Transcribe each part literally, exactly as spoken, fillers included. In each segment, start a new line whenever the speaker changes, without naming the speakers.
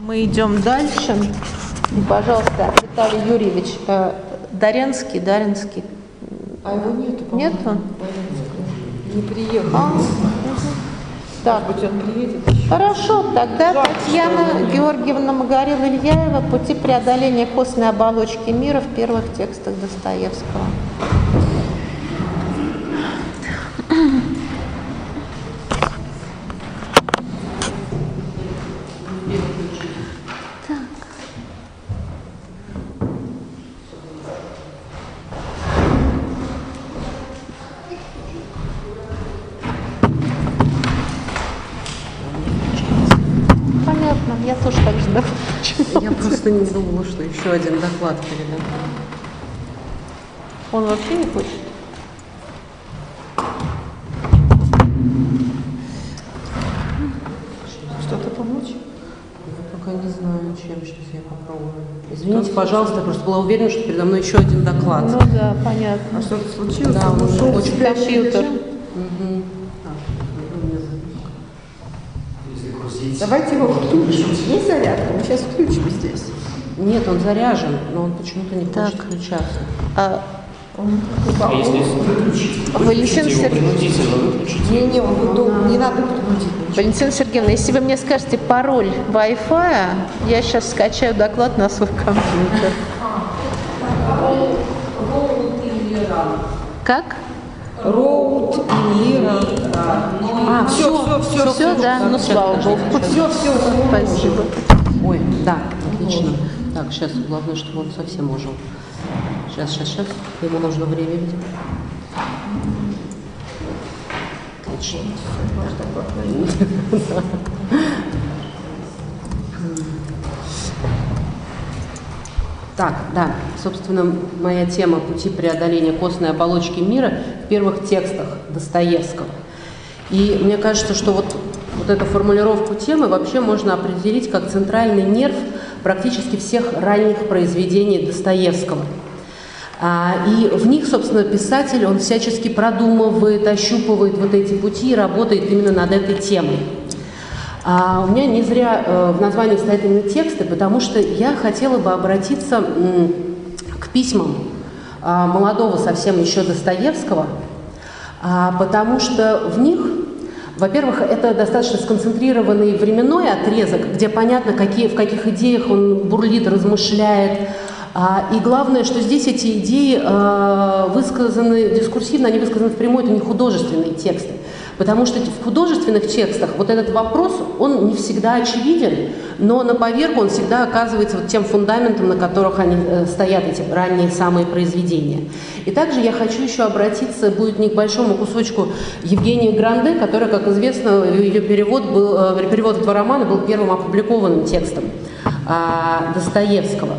Мы идем дальше. И, пожалуйста, Виталий Юрьевич, э, Дарянский, Даринский.
А его нету, по-моему.
Нет он?
Не приехал.
А, угу. Так,
быть, он приедет.
Хорошо, тогда
Жалко,
Татьяна Георгиевна Магарил-Ильяева «Пути преодоления костной оболочки мира» в первых текстах Достоевского. Я тоже так ждала.
Я просто не думала, что еще один доклад передам.
Он вообще не хочет?
Что-то помочь? Я пока не знаю, чем. Сейчас я попробую. Извините, пожалуйста, я просто была уверена, что передо мной еще один доклад.
Ну да, понятно.
А что-то случилось?
Да, он ушел
очень
в компьютер.
Угу. Давайте его включим. Есть зарядка? Мы сейчас включим здесь. Нет, он заряжен, но он почему-то не
так.
хочет включаться.
А,
а если выключить?
Валентина Сергеевна.
Не-не, он не надо принудить.
Валентина Сергеевна, если вы мне скажете пароль Wi-Fi, я сейчас скачаю доклад на свой компьютер. Как?
Роуд и Лира.
А, все, все, все, все, все, да, ну слава богу.
Все, все,
спасибо.
Ой, да, отлично. Так, сейчас главное, чтобы он совсем ожил. Сейчас, сейчас, сейчас. Ему нужно время, видимо. Отлично. Так, да, собственно, моя тема «Пути преодоления костной оболочки мира» в первых текстах Достоевского. И мне кажется, что вот, вот эту формулировку темы вообще можно определить как центральный нерв практически всех ранних произведений Достоевского. А, и в них, собственно, писатель, он всячески продумывает, ощупывает вот эти пути и работает именно над этой темой. А у меня не зря э, в названии стоят именно тексты, потому что я хотела бы обратиться м, к письмам э, молодого совсем еще Достоевского, а, потому что в них, во-первых, это достаточно сконцентрированный временной отрезок, где понятно, какие, в каких идеях он бурлит, размышляет. А, и главное, что здесь эти идеи э, высказаны дискурсивно, они высказаны впрямую, это не художественные тексты. Потому что в художественных текстах вот этот вопрос, он не всегда очевиден, но на поверку он всегда оказывается вот тем фундаментом, на которых они э, стоят, эти ранние самые произведения. И также я хочу еще обратиться, будет не к большому кусочку Евгении Гранде, которая, как известно, ее перевод, был, э, перевод этого романа был первым опубликованным текстом э, Достоевского.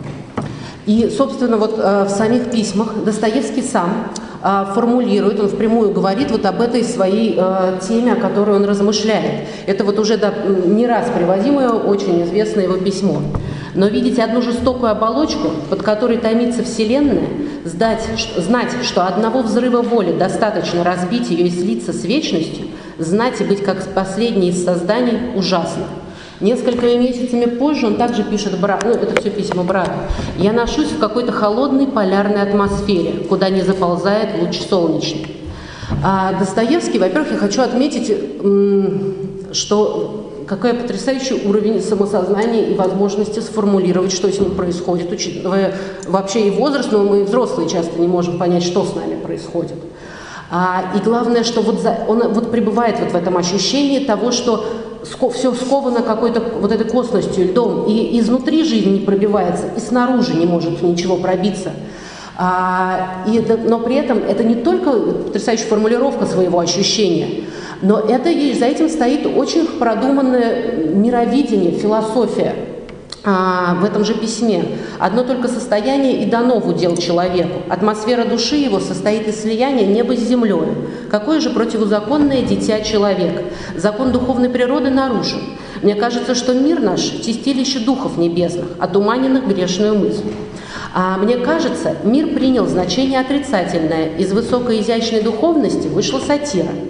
И, собственно, вот э, в самих письмах Достоевский сам э, формулирует, он впрямую говорит вот об этой своей э, теме, о которой он размышляет. Это вот уже да, не раз приводимое, очень известное его письмо. Но видеть одну жестокую оболочку, под которой томится Вселенная, сдать, что, знать, что одного взрыва воли достаточно разбить ее и слиться с вечностью, знать и быть как последний из созданий ужасно. Несколькими месяцами позже он также пишет брату, ну это все письма брату: «Я ношусь в какой-то холодной полярной атмосфере, куда не заползает луч солнечный». А Достоевский, во-первых, я хочу отметить, что какой потрясающий уровень самосознания и возможности сформулировать, что с ним происходит, учитывая вообще и возраст, но мы взрослые часто не можем понять, что с нами происходит. А, и главное, что вот за, он вот пребывает вот в этом ощущении того, что все сковано какой-то вот этой косностью, льдом, и изнутри жизнь не пробивается, и снаружи не может ничего пробиться. А, и это, но при этом это не только потрясающая формулировка своего ощущения, но это, за этим стоит очень продуманное мировидение, философия. А, в этом же письме. Одно только состояние и дано в удел человеку. Атмосфера души его состоит из слияния неба с землей. Какое же противозаконное дитя человек? Закон духовной природы нарушен. Мне кажется, что мир наш – чистилище духов небесных, отуманенных грешную мысль. А мне кажется, мир принял значение отрицательное. Из высокой изящной духовности вышла сатира.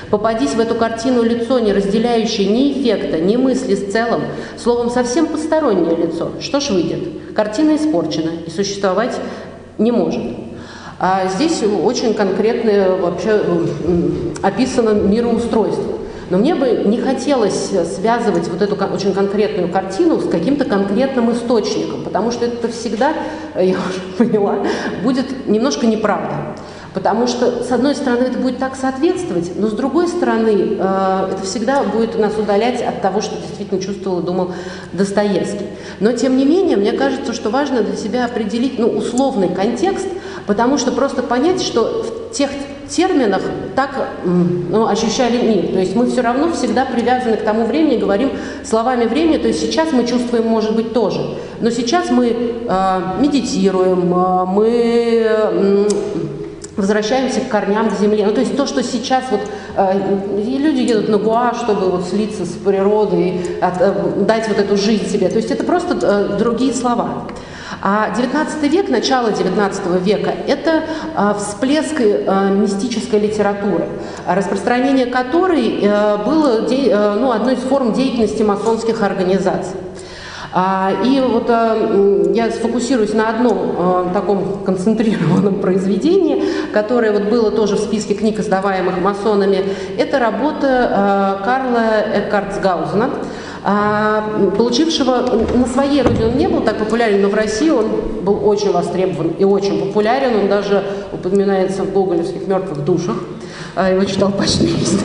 Попадись в эту картину лицо, не разделяющее ни эффекта, ни мысли с целым, словом, совсем постороннее лицо. Что ж выйдет? Картина испорчена и существовать не может. А здесь очень конкретно вообще описано мироустройство. Но мне бы не хотелось связывать вот эту очень конкретную картину с каким-то конкретным источником, потому что это всегда, я уже поняла, будет немножко неправда. Потому что, с одной стороны, это будет так соответствовать, но с другой стороны, э, это всегда будет нас удалять от того, что действительно чувствовал и думал Достоевский. Но, тем не менее, мне кажется, что важно для себя определить ну, условный контекст, потому что просто понять, что в тех терминах так ну, ощущали мир. То есть мы все равно всегда привязаны к тому времени, говорим словами времени, то есть сейчас мы чувствуем, может быть, тоже. Но сейчас мы э, медитируем, э, мы... Э, возвращаемся к корням, к земле. Ну, то есть то, что сейчас вот э, люди едут на Гоа, чтобы вот слиться с природой, от, э, дать вот эту жизнь себе. То есть это просто э, другие слова. А девятнадцатый век, начало девятнадцатого века – это э, всплеск э, мистической литературы, распространение которой э, было де, э, ну, одной из форм деятельности масонских организаций. И вот я сфокусируюсь на одном таком концентрированном произведении, которое вот было тоже в списке книг, издаваемых масонами. Это работа Карла Эккартсгаузена, получившего на своей родине, он не был так популярен, но в России он был очень востребован и очень популярен. Он даже упоминается в гоголевских «Мертвых душах». Его читал почтмейстер.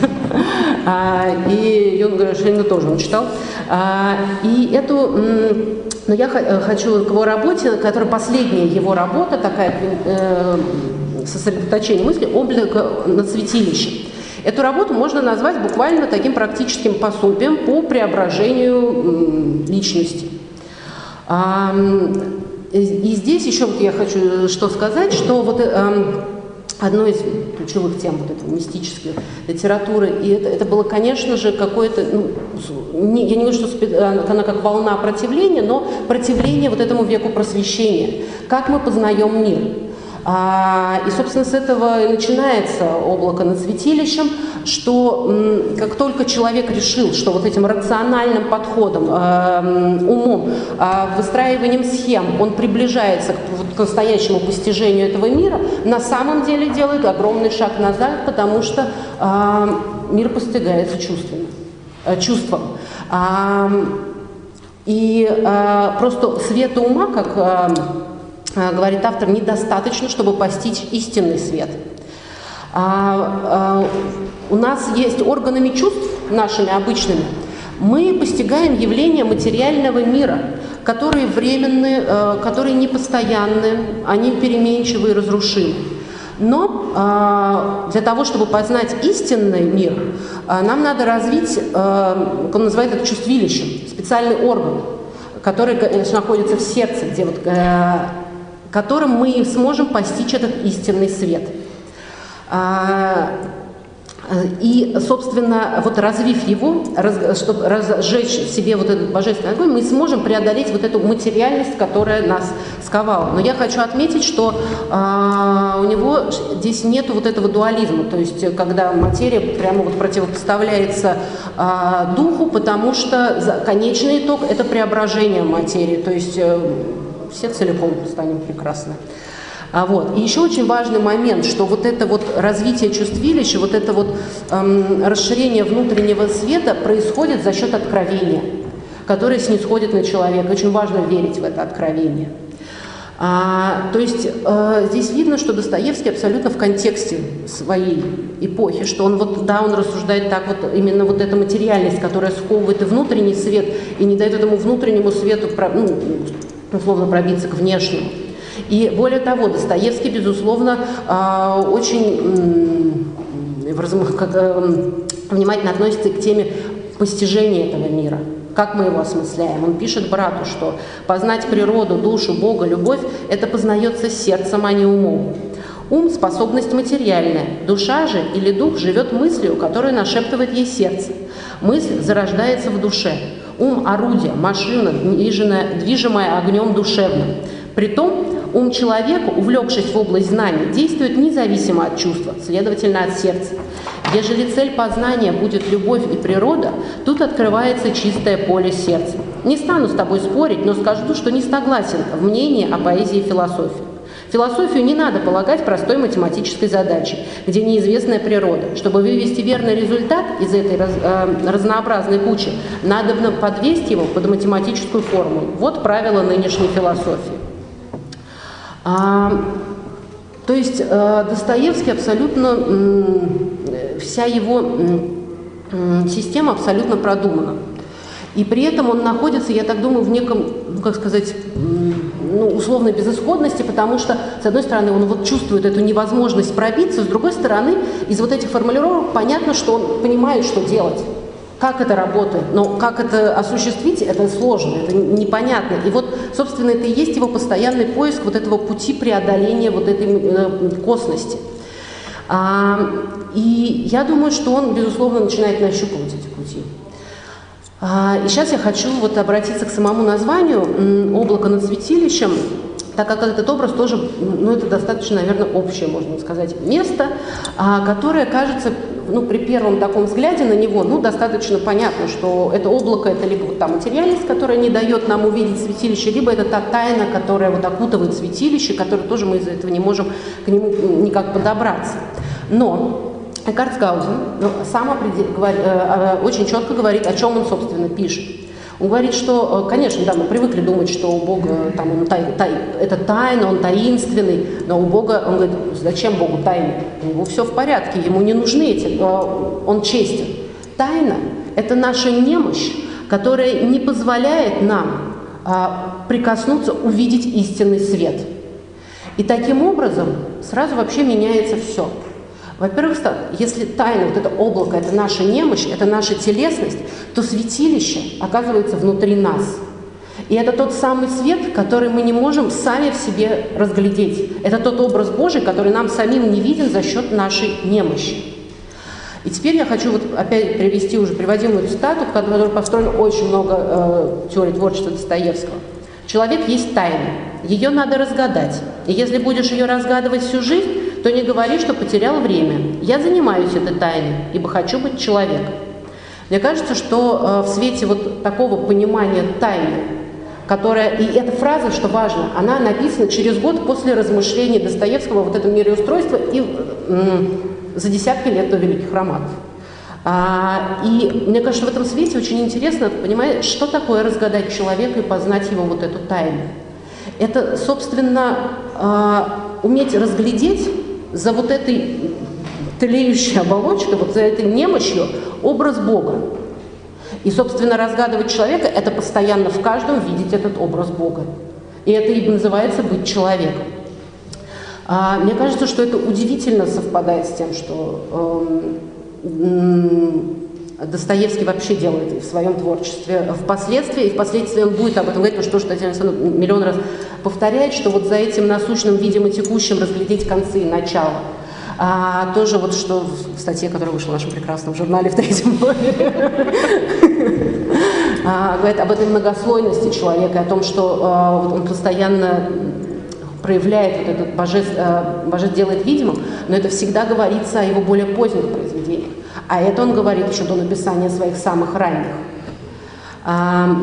И Юнга Грошенина тоже он читал. И эту, но я хочу к его работе, которая последняя его работа, такая сосредоточение мысли, «Облик над святилищем». Эту работу можно назвать буквально таким практическим пособием по преображению личности. И здесь еще вот я хочу что сказать, что вот одной из ключевых тем вот этой мистической литературы, и это, это было, конечно же, какое-то, ну, не, я не говорю, что она как волна противления, но противление вот этому веку просвещения. Как мы познаем мир? А, и, собственно, с этого и начинается «Облако над святилищем», что м, как только человек решил, что вот этим рациональным подходом, э, умом, э, выстраиванием схем он приближается к, вот, к настоящему постижению этого мира, на самом деле делает огромный шаг назад, потому что э, мир постигается чувственно, э, чувством. А, и э, просто света ума, как э, говорит автор, недостаточно, чтобы постичь истинный свет. А, а, у нас есть органами чувств, нашими обычными, мы постигаем явления материального мира, которые временны, э, которые непостоянны, они переменчивы и разрушимы. Но э, для того, чтобы познать истинный мир, э, нам надо развить, э, как он называет это, чувствилищем, специальный орган, который, конечно, находится в сердце, где вот, э, которым мы сможем постичь этот истинный свет. И, собственно, вот развив его, раз, чтобы разжечь в себе вот этот божественный огонь, мы сможем преодолеть вот эту материальность, которая нас сковала. Но я хочу отметить, что а, у него здесь нету вот этого дуализма, то есть когда материя прямо вот противопоставляется а, духу, потому что конечный итог – это преображение материи, то есть а, все целиком станем прекрасны. А вот. И еще очень важный момент, что вот это вот развитие чувствилища, вот это вот эм, расширение внутреннего света происходит за счет откровения, которое снисходит на человека. Очень важно верить в это откровение. А, то есть э, здесь видно, что Достоевский абсолютно в контексте своей эпохи, что он вот, да, он рассуждает так вот, именно вот эта материальность, которая сковывает и внутренний свет, и не дает этому внутреннему свету, ну, условно, пробиться к внешнему. И более того, Достоевский, безусловно, очень внимательно относится к теме постижения этого мира. Как мы его осмысляем? Он пишет брату, что познать природу, душу, Бога, любовь – это познается сердцем, а не умом. Ум – способность материальная, душа же или дух живет мыслью, которую нашептывает ей сердце. Мысль зарождается в душе. Ум – орудие, машина, движимая огнем душевным. Притом, ум человека, увлекшись в область знаний, действует независимо от чувства, следовательно, от сердца. Ежели цель познания будет любовь и природа, тут открывается чистое поле сердца. Не стану с тобой спорить, но скажу, что не согласен в мнении о поэзии и философии. Философию не надо полагать простой математической задачей, где неизвестная природа. Чтобы вывести верный результат из этой раз, э, разнообразной кучи, надо подвесить его под математическую формулу. Вот правило нынешней философии. А, то есть э, Достоевский абсолютно, э, вся его э, система абсолютно продумана. И при этом он находится, я так думаю, в неком, ну, как сказать, ну, условной безысходности, потому что, с одной стороны, он вот чувствует эту невозможность пробиться, с другой стороны, из вот этих формулировок понятно, что он понимает, что делать, как это работает, но как это осуществить, это сложно, это непонятно. И вот, собственно, это и есть его постоянный поиск вот этого пути преодоления вот этой э, косности. А, и я думаю, что он, безусловно, начинает нащупывать эти пути. И сейчас я хочу вот обратиться к самому названию «Облако над святилищем», так как этот образ тоже, ну, это достаточно, наверное, общее, можно сказать, место, которое кажется, ну, при первом таком взгляде на него, ну, достаточно понятно, что это облако, это либо вот та материальность, которая не дает нам увидеть святилище, либо это та тайна, которая вот окутывает святилище, которая тоже мы из-за этого не можем к нему никак подобраться. Но Эккартсгаузен ну, сам определ... говор... э, э, очень четко говорит, о чем он, собственно, пишет. Он говорит, что, конечно, да, мы привыкли думать, что у Бога там, он тай... Тай... это тайна, он таинственный, но у Бога, он говорит, зачем Богу тайны? У него все в порядке, ему не нужны эти, э, он честен. Тайна – это наша немощь, которая не позволяет нам э, прикоснуться, увидеть истинный свет. И таким образом сразу вообще меняется все. Во-первых, если тайна, вот это облако, это наша немощь, это наша телесность, то святилище оказывается внутри нас. И это тот самый свет, который мы не можем сами в себе разглядеть. Это тот образ Божий, который нам самим не виден за счет нашей немощи. И теперь я хочу вот опять привести уже приводимую цитату, в которой построено очень много э, теорий творчества Достоевского. «Человек есть тайна, ее надо разгадать. И если будешь ее разгадывать всю жизнь, то не говори, что потерял время. Я занимаюсь этой тайной, ибо хочу быть человеком». Мне кажется, что э, в свете вот такого понимания тайны, которая, и эта фраза, что важно, она написана через год после размышлений Достоевского вот этом мироустройстве и э, за десятки лет до великих романов. А, и мне кажется, в этом свете очень интересно понимать, что такое разгадать человека и познать его вот эту тайну. Это, собственно, э, уметь разглядеть за вот этой тлеющей оболочкой, вот за этой немощью образ Бога. И, собственно, разгадывать человека – это постоянно в каждом видеть этот образ Бога. И это и называется быть человеком. А, мне кажется, что это удивительно совпадает с тем, что э, Достоевский вообще делает в своем творчестве впоследствии, и впоследствии он будет об этом говорить, потому что, что Татьяна Александровна миллион раз повторяет, что вот за этим насущным, видимо, текущим разглядеть концы и начало. А тоже вот что в статье, которая вышла в нашем прекрасном журнале в третьем номере, говорит об этой многослойности человека, о том, что он постоянно проявляет вот этот божество, божество делает видимым, но это всегда говорится о его более поздних произведениях. А это он говорит еще до написания своих самых ранних. А,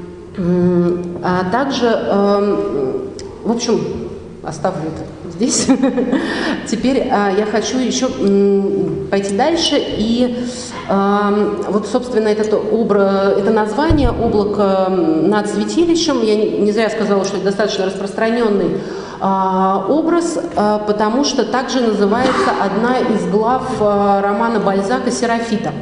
а также, в общем, оставлю это здесь. Теперь я хочу еще пойти дальше. И вот, собственно, это, образ, это название «Облако над святилищем», я не, не зря сказала, что это достаточно распространенный образ, потому что также называется одна из глав романа Бальзака «Серафита».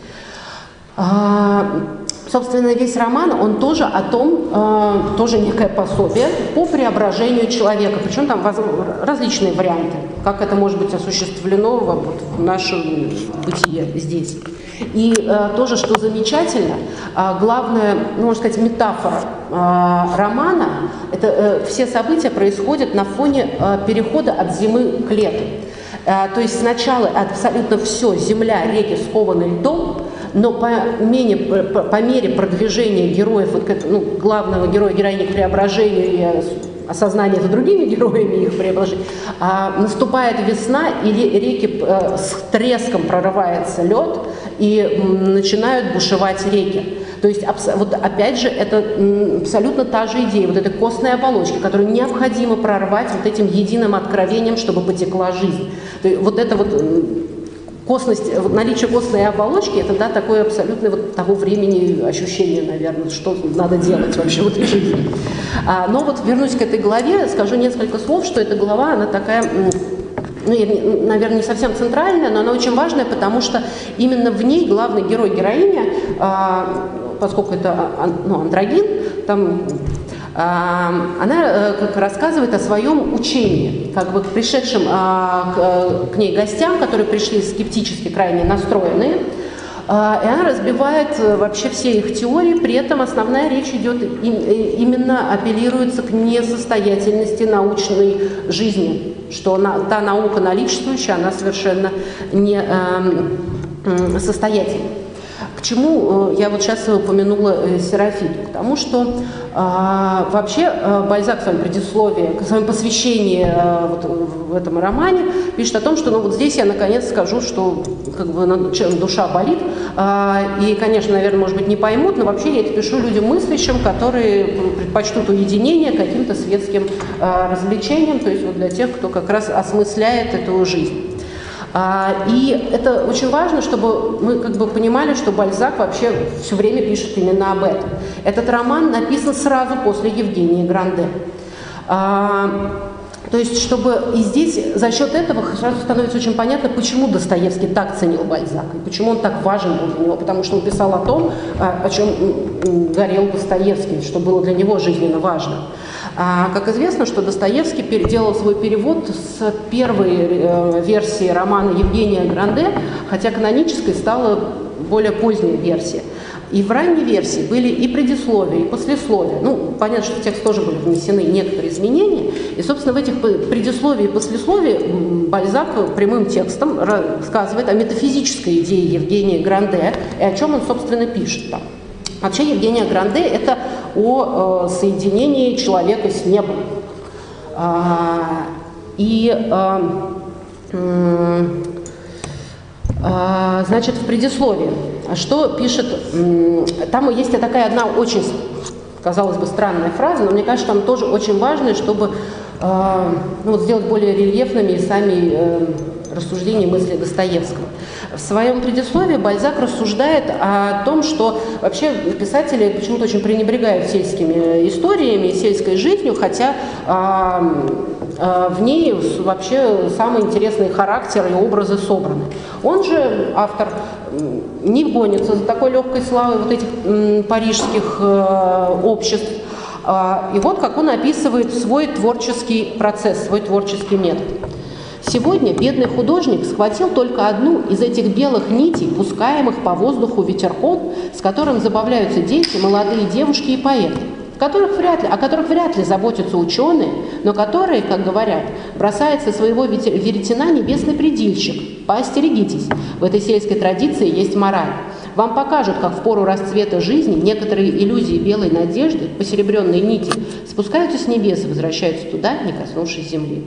Собственно, весь роман, он тоже о том, тоже некое пособие по преображению человека. Причем там различные варианты, как это может быть осуществлено вот в нашем бытие здесь. И тоже, что замечательно, главная, ну, можно сказать, метафора романа, это все события происходят на фоне перехода от зимы к лету. То есть сначала абсолютно все, земля, реки скованы льдом, но по, менее, по, по мере продвижения героев, вот, ну, главного героя, героини к преображению и осознание это другими героями их преображения, а, наступает весна, и реки а, с треском прорывается лед, и м, начинают бушевать реки. То есть, вот опять же, это абсолютно та же идея, вот этой костной оболочки, которую необходимо прорвать вот этим единым откровением, чтобы потекла жизнь. То есть, вот это вот костность, наличие костной оболочки, это, да, такое абсолютно вот того времени ощущение, наверное, что надо делать вообще в этой жизни. А, но вот вернусь к этой главе, скажу несколько слов, что эта глава, она такая... ну, наверное, не совсем центральная, но она очень важная, потому что именно в ней главный герой, героиня, поскольку это, ну, андрогин, там, она как рассказывает о своем учении, как бы к пришедшим к ней гостям, которые пришли скептически крайне настроенные, и она разбивает вообще все их теории, при этом основная речь идет, именно апеллируется к несостоятельности научной жизни, что она, та наука наличествующая, она совершенно не э, состоятельна. К чему я вот сейчас упомянула Серафиту? К тому, что э, вообще э, Бальзак в своем предисловии, в своем посвящении э, вот, в этом романе пишет о том, что ну, вот здесь я наконец скажу, что как бы, чем душа болит. Э, и, конечно, наверное, может быть, не поймут, но вообще я это пишу людям мыслящим, которые предпочтут уединение каким-то светским э, развлечением, то есть вот для тех, кто как раз осмысляет эту жизнь. И это очень важно, чтобы мы как бы понимали, что Бальзак вообще все время пишет именно об этом. Этот роман написан сразу после Евгения Гранде. То есть, чтобы и здесь за счет этого сразу становится очень понятно, почему Достоевский так ценил Бальзака, и почему он так важен был для него, потому что он писал о том, о чем горел Достоевский, что было для него жизненно важно. А, как известно, что Достоевский делал свой перевод с первой э, версии романа Евгения Гранде, хотя канонической стала более поздняя версия. И в ранней версии были и предисловия, и послесловия. Ну, понятно, что в текст тоже были внесены некоторые изменения. И, собственно, в этих предисловии и послесловии Бальзак прямым текстом рассказывает о метафизической идее Евгения Гранде и о чем он, собственно, пишет там. Вообще Евгения Гранде – это о э, соединении человека с небом. А, и, а, а, значит, в предисловии, что пишет, там есть такая одна очень, казалось бы, странная фраза, но мне кажется, там тоже очень важно, чтобы э, ну, вот сделать более рельефными сами э, рассуждения мысли Достоевского. В своем предисловии Бальзак рассуждает о том, что вообще писатели почему-то очень пренебрегают сельскими историями, сельской жизнью, хотя а, а, в ней вообще самые интересные характеры и образы собраны. Он же, автор, не гонится за такой легкой славой вот этих м, парижских э, обществ. А, и вот как он описывает свой творческий процесс, свой творческий метод. Сегодня бедный художник схватил только одну из этих белых нитей, пускаемых по воздуху ветерком, с которым забавляются дети, молодые девушки и поэты, которых вряд ли, о которых вряд ли заботятся ученые, но которые, как говорят, бросает со своего веретена небесный предильщик. Поостерегитесь, в этой сельской традиции есть мораль. Вам покажут, как в пору расцвета жизни некоторые иллюзии белой надежды, посеребренные нити, спускаются с небес и возвращаются туда, не коснувшись земли.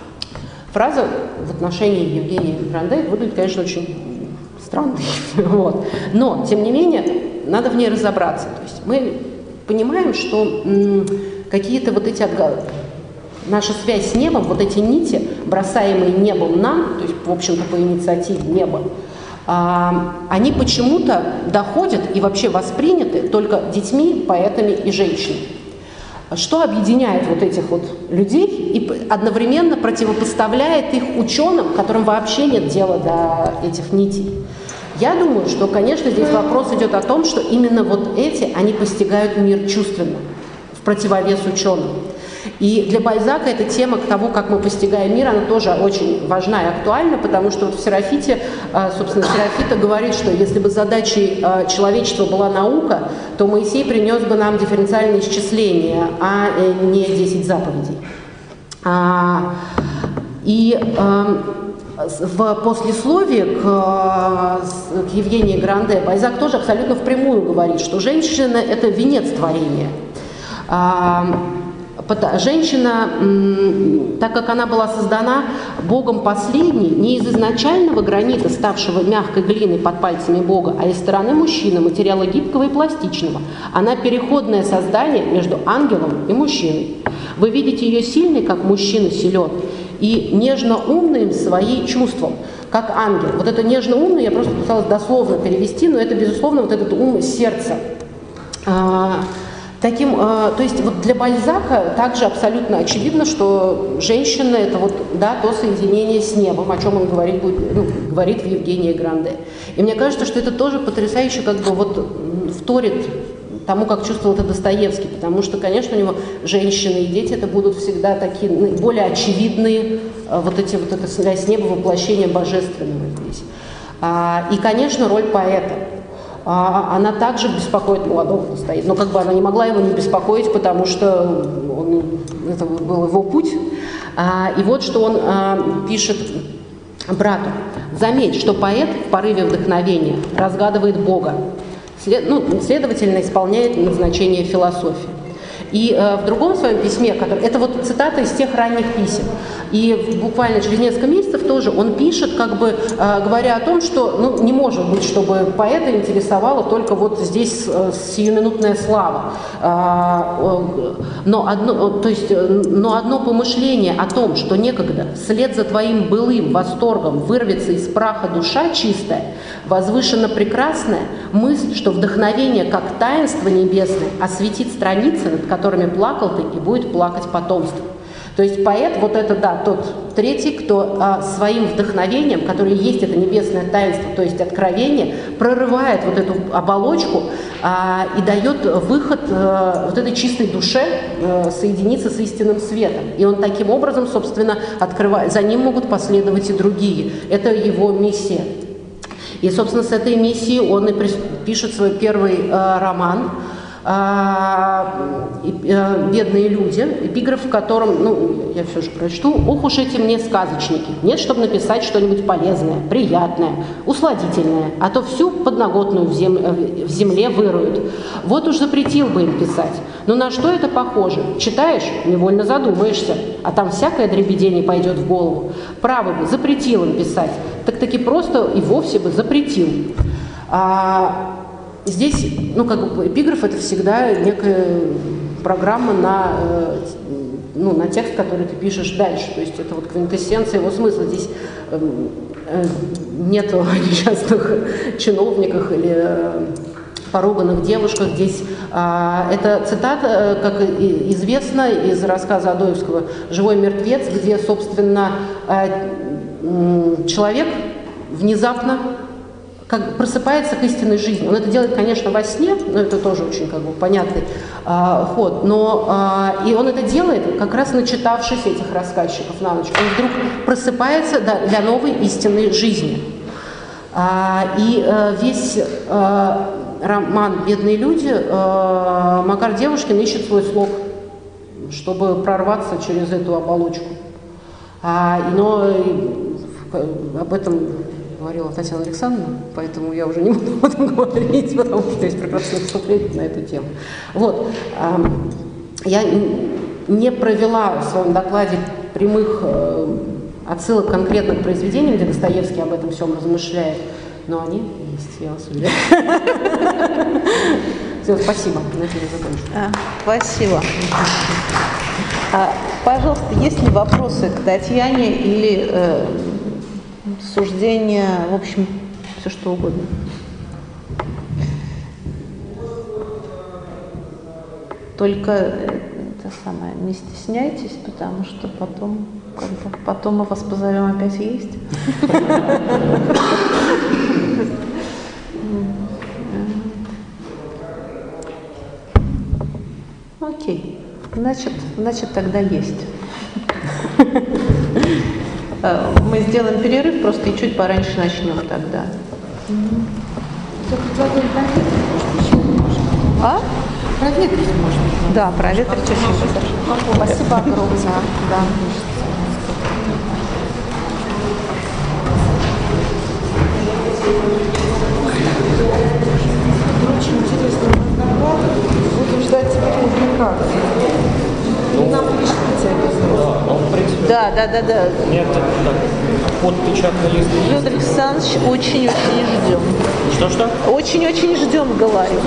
Фраза в отношении Евгения Гранде выглядит, конечно, очень странной. Вот. Но, тем не менее, надо в ней разобраться. То есть мы понимаем, что м, какие-то вот эти отгадки, наша связь с небом, вот эти нити, бросаемые небом нам, то есть, в общем-то, по инициативе неба, а, они почему-то доходят и вообще восприняты только детьми, поэтами и женщинами. Что объединяет вот этих вот людей и одновременно противопоставляет их ученым, которым вообще нет дела до этих нитей? Я думаю, что, конечно, здесь вопрос идет о том, что именно вот эти, они постигают мир чувственно, в противовес ученым. И для Бальзака эта тема того, как мы постигаем мир, она тоже очень важна и актуальна, потому что вот в Серафите, собственно, Серафита говорит, что если бы задачей человечества была наука, то Моисей принес бы нам дифференциальное исчисление, а не десять заповедей. И в послесловии к, к Евгении Гранде Бальзак тоже абсолютно впрямую говорит, что женщина – это венец творения. Женщина, так как она была создана Богом последней, не из изначального гранита, ставшего мягкой глиной под пальцами Бога, а из стороны мужчины, материала гибкого и пластичного. Она переходное создание между ангелом и мужчиной. Вы видите ее сильной, как мужчина силен, и нежно-умным своим чувством, как ангел. Вот это нежно-умный я просто пыталась дословно перевести, но это, безусловно, вот этот ум сердца. Таким, э, то есть вот для Бальзака также абсолютно очевидно, что женщина – это вот, да, то соединение с небом, о чем он говорит, ну, говорит в Евгении Гранде. И мне кажется, что это тоже потрясающе как бы вот вторит тому, как чувствовал это Достоевский, потому что, конечно, у него женщины и дети это будут всегда такие более очевидные, э, вот эти вот эта связь с небом, воплощение божественного здесь. А, и, конечно, роль поэта. Она также беспокоит молодого Достоевского, но как бы она не могла его не беспокоить, потому что он, это был его путь. И вот что он пишет брату. Заметь, что поэт в порыве вдохновения разгадывает Бога, ну, следовательно, исполняет назначение философии. И э, в другом своем письме, который, это вот цитата из тех ранних писем, и буквально через несколько месяцев тоже он пишет, как бы э, говоря о том, что ну, не может быть, чтобы поэта интересовала только вот здесь э, сиюминутная слава. Э, э, но, одно, то есть, но одно помышление о том, что некогда вслед за твоим былым восторгом вырвется из праха душа чистая, возвышенно прекрасная, мысль, что вдохновение как таинство небесное осветит страницы, над которыми плакал ты, и будет плакать потомство. То есть поэт, вот это, да, тот третий, кто а, своим вдохновением, которое есть это небесное таинство, то есть откровение, прорывает вот эту оболочку а, и дает выход а, вот этой чистой душе а, соединиться с истинным светом. И он таким образом, собственно, открывает, за ним могут последовать и другие. Это его миссия. И, собственно, с этой миссией он и пишет свой первый а, роман «Бедные люди», эпиграф, в котором, ну, я все же прочту: «Ох уж эти мне сказочники, нет, чтобы написать что-нибудь полезное, приятное, усладительное, а то всю подноготную в, зем... в земле выруют. Вот уж запретил бы им писать. Но на что это похоже? Читаешь, невольно задумаешься, а там всякое дребедение пойдет в голову. Право бы, запретил им писать, так-таки просто и вовсе бы запретил». А... Здесь, ну, как бы эпиграф – это всегда некая программа на, ну, на текст, который ты пишешь дальше. То есть это вот квинтэссенция его смысла. Здесь нет несчастных чиновниках или поруганных девушках. Здесь это цитата, как известно из рассказа Адоевского «Живой мертвец», где, собственно, человек внезапно как просыпается к истинной жизни. Он это делает, конечно, во сне, но это тоже очень как бы понятный а, ход. Но а, и он это делает, как раз начитавшись этих рассказчиков на ночь. Он вдруг просыпается, да, для новой истинной жизни. А, и а, весь а, роман «Бедные люди» а, Макар Девушкин ищет свой слог, чтобы прорваться через эту оболочку. А, но об этом говорила Татьяна Александровна, поэтому я уже не буду об этом говорить, потому что есть прекрасное вступление на эту тему. Вот. Я не провела в своем докладе прямых отсылок конкретно к произведениям, где Достоевский об этом всем размышляет, но они есть, я вас уверяю. Все, спасибо. На этом я закончу.
А, спасибо. А, пожалуйста, есть ли вопросы к Татьяне или э, суждения, в общем, все что угодно? Только это самое, не стесняйтесь, потому что потом, когда, потом мы вас позовем опять есть. Окей, значит, значит тогда есть. Мы сделаем перерыв просто и чуть пораньше начнем тогда. А?
Проветрить можно.
Да, проветрить очень хорошо. Спасибо огромное. Да.
Очень интересный доклад. Будем ждать теперь публикации.
Да, да, да, да.
Нет, так, под печатный лист.
Федор Александрович, очень-очень ждем.
Что-что?
Очень-очень ждем, говорю.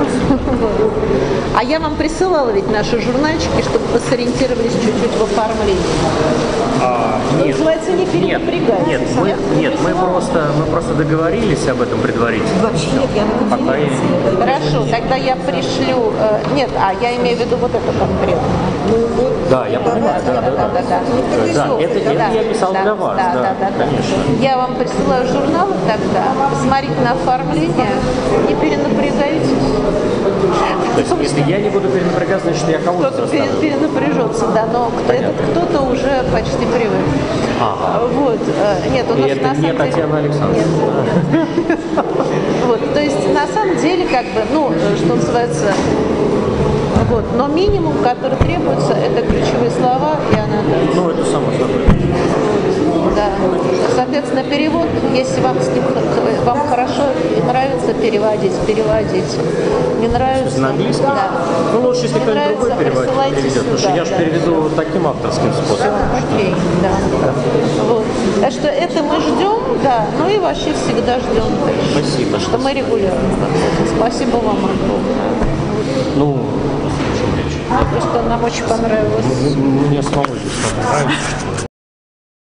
А я вам присылала ведь наши журнальчики, чтобы вы сориентировались чуть-чуть в оформлении.
А,
Что
нет,
называется, не перенапрягайтесь.
нет, мы, нет, мы просто, мы просто договорились об этом предварительно.
Вообще нет, я на
Пока я-
Хорошо, тогда я пришлю... э, нет, а я имею в виду вот это конкретно.
Да, я понимаю, да, да, да.
да, да.
Да, это, это я писал
да,
для вас,
да,
да,
да, да, да.
конечно.
Я вам присылаю журналы тогда, посмотрите на оформление, не перенапрягайтесь.
То есть, если я не буду перенапрягаться, значит, я кого-то
Кто-то пере-
заставлю.
перенапряжется, да, но кто- этот кто-то уже почти привык.
Ага.
Вот. э, Нет, у
И
нас
это
на
не
самом деле...
Татьяна Александровна.
Нет. Вот, то есть на самом деле, как бы, ну, э, что называется, вот, но минимум, который требуется, это ключевые слова и аннотация.
Ну, это само собой.
Да. Соответственно, перевод, если вам с ним х- вам хорошо и нравится переводить, переводите. Не нравится.
На английский?
Да.
Ну, лучше, если
Не
кто-нибудь
нравится,
другой переводит,
присылайте
переведет. Потому что
сюда,
я же
да.
переведу вот таким авторским
Все,
способом.
окей, да. Вот. Так что это мы ждем, да, ну и вообще всегда ждем дальше.
Спасибо.
Потому что мы регулярно выходим. Спасибо вам огромное.
Ну,
Просто нам очень понравилось.
мне самому здесь нравится.